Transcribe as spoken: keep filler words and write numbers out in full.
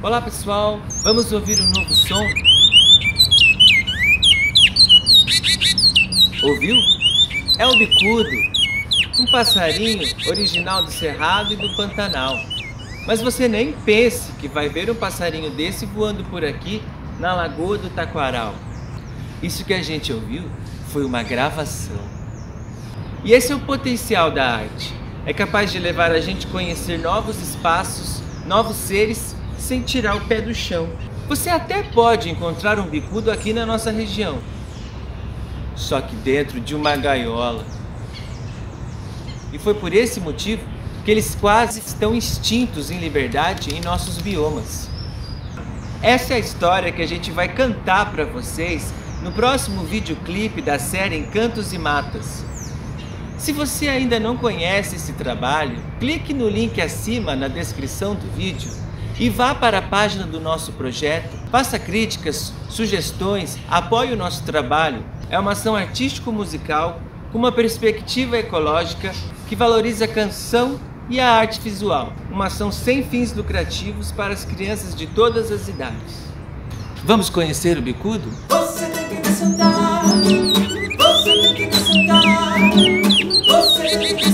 Olá pessoal, vamos ouvir um novo som? Ouviu? É o bicudo, um passarinho original do Cerrado e do Pantanal. Mas você nem pense que vai ver um passarinho desse voando por aqui na Lagoa do Taquaral. Isso que a gente ouviu foi uma gravação. E esse é o potencial da arte. É capaz de levar a gente a conhecer novos espaços, novos seres, sem tirar o pé do chão. Você até pode encontrar um bicudo aqui na nossa região, só que dentro de uma gaiola. E foi por esse motivo que eles quase estão extintos em liberdade em nossos biomas. Essa é a história que a gente vai cantar para vocês no próximo videoclipe da série Encantos e Matas. Se você ainda não conhece esse trabalho, clique no link acima na descrição do vídeo e vá para a página do nosso projeto, faça críticas, sugestões, apoie o nosso trabalho. É uma ação artístico-musical com uma perspectiva ecológica que valoriza a canção e a arte visual. Uma ação sem fins lucrativos para as crianças de todas as idades. Vamos conhecer o bicudo? Você tem que me soltar, você tem que me soltar, você tem que